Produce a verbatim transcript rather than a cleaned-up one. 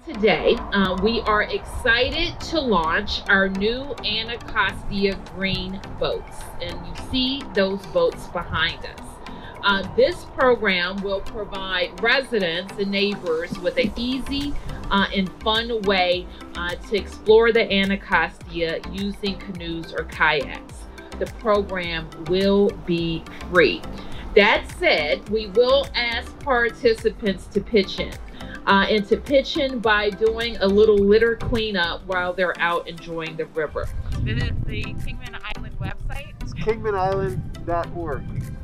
Today, uh, we are excited to launch our new Anacostia green boats, and you see those boats behind us. Uh, this program will provide residents and neighbors with an easy uh, and fun way uh, to explore the Anacostia using canoes or kayaks. The program will be free. That said, we will ask participants to pitch in. Uh, and to pitch in by doing a little litter cleanup while they're out enjoying the river. Visit the Kingman Island website. It's kingman island dot org.